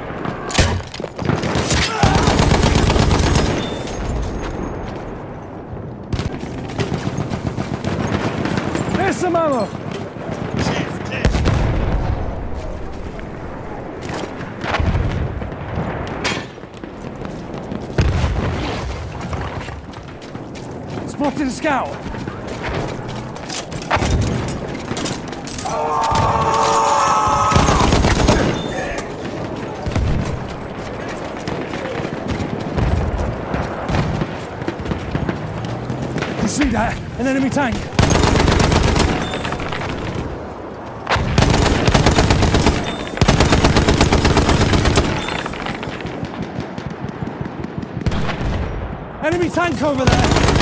There's some ammo! Spotted a scout! You see that? An enemy tank! Enemy tank over there!